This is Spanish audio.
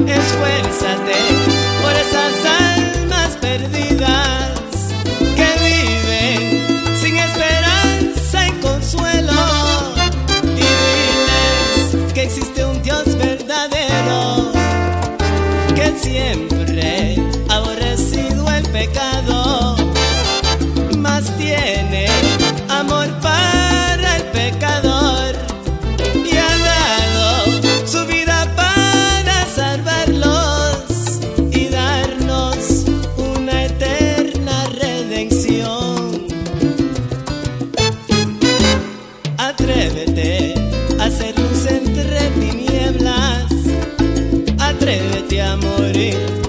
Esfuérzate por esas almas perdidas que viven sin esperanza y consuelo, y diles que existe un Dios verdadero que siempre ha aborrecido el pecado, mas tiene amor para el pecador y ha dado su vida para salvarlos y darnos una eterna redención. Atrévete a hacer luz entre tinieblas, atrévete a morir